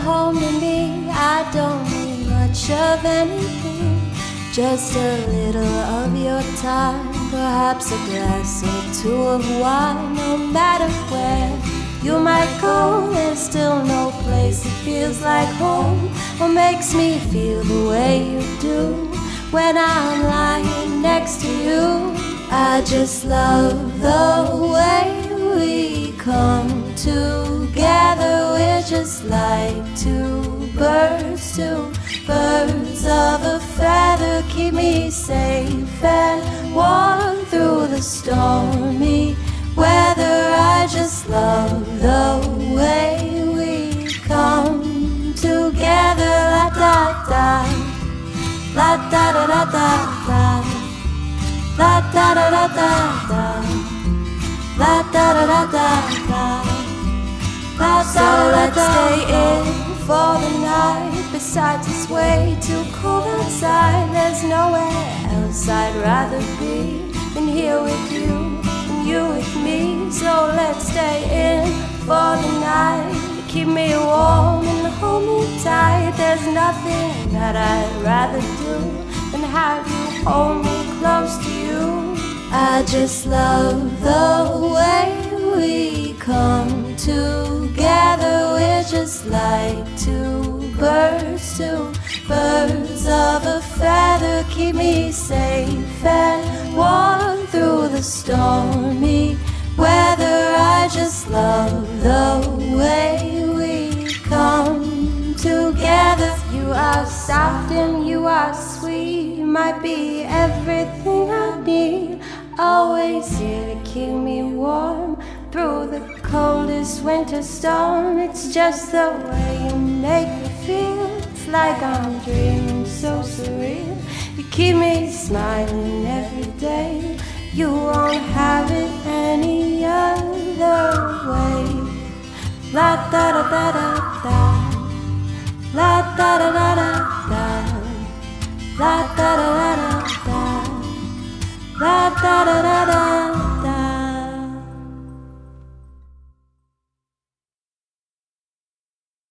home to me. I don't need much of anything, just a little of your time, perhaps a glass or two of wine. No matter where you might go, there's still no place that feels like home, or makes me feel the way you do when I'm lying next to you. I just love the way we come together. We're just like two birds of a feather. Keep me safe and warm through the stormy weather. I just love the way we come together. La da da, la da da da da da, la da da da da da, la da da da da da. So let's stay in for the night. Besides, it's way too cold outside. There's nowhere else I'd rather be than here with you and you with me. So let's stay in for the night. Keep me warm and hold me tight. There's nothing that I'd rather do than have you hold me close to you. I just love the way we come together. We're just like two birds of a feather. Keep me safe and warm through the stormy weather. I just love the way we come together. You are soft and you are sweet. You might be everything I need, always here to keep me warm through the coldest winter storm. It's just the way you make me feel. It's like I'm dreaming so surreal. You keep me smiling every day. You won't have it any other way. La da da da da da.